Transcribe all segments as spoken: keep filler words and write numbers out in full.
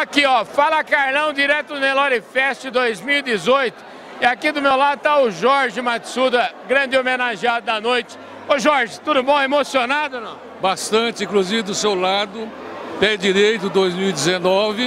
aqui, ó, Fala Carlão, direto do Nelore Fest dois mil e dezoito. E aqui do meu lado tá o Jorge Matsuda, grande homenageado da noite. Ô Jorge, tudo bom? Emocionado ou não? Bastante, inclusive do seu lado, pé direito dois mil e dezenove.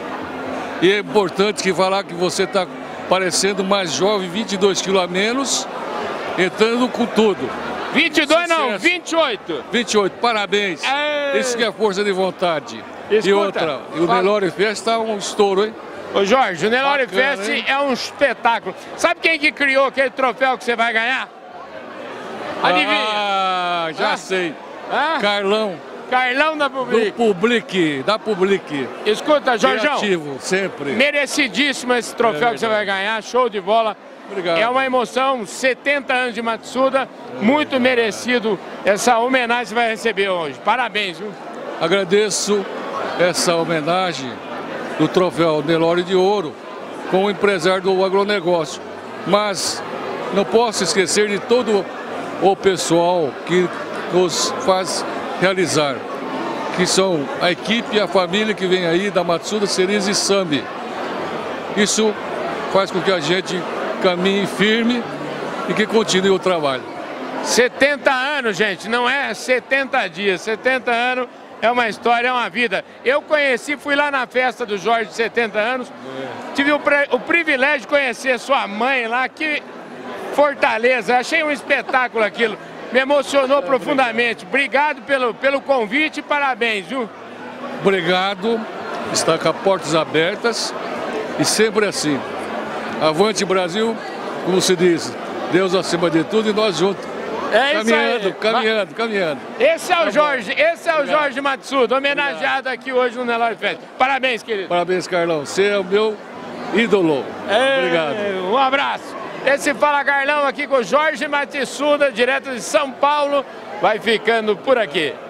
E é importante que falar que você está parecendo mais jovem, vinte e dois quilos a menos, entrando com tudo. vinte e dois Sucesso. não, vinte e oito. vinte e oito, parabéns. É... Isso que é força de vontade. Escuta, e outra, e o fala... Nelore Fest está um estouro, hein? Ô Jorge, o Nelore Bacana, Fest hein? é um espetáculo. Sabe quem que criou aquele troféu que você vai ganhar? Adivinha? Ah, já Ah? sei. Hã? Carlão, Carlão da do Public. Public, da Public. Escuta, Jorjão, Criativo, sempre. merecidíssimo esse troféu É que você vai ganhar, show de bola. Obrigado. É uma emoção, setenta anos de Matsuda, muito merecido essa homenagem que você vai receber hoje. Parabéns, viu? Agradeço essa homenagem do troféu Nelore de Ouro com o empresário do agronegócio. Mas não posso esquecer de todo o pessoal que nos faz realizar, que são a equipe e a família que vem aí da Matsuda, Cerise e Sambi. Isso faz com que a gente caminhe firme e que continue o trabalho. setenta anos, gente, não é setenta dias, setenta anos é uma história, é uma vida. Eu conheci, fui lá na festa do Jorge de setenta anos, é. tive o, pre, o privilégio de conhecer sua mãe lá, que Fortaleza, achei um espetáculo aquilo, me emocionou profundamente. Obrigado pelo, pelo convite e parabéns, viu? Obrigado, está com as portas abertas e sempre assim. Avante Brasil, como se diz, Deus acima de tudo e nós juntos. É isso caminhando, aí. caminhando, caminhando. Esse é o Tá Jorge, bom. esse é o Obrigado. Jorge Matsuda, homenageado aqui hoje no Nelore Fest. Parabéns, querido. Parabéns, Carlão. Você é o meu ídolo. É, Obrigado. Um abraço. Esse Fala Carlão aqui com o Jorge Matsuda, direto de São Paulo, vai ficando por aqui.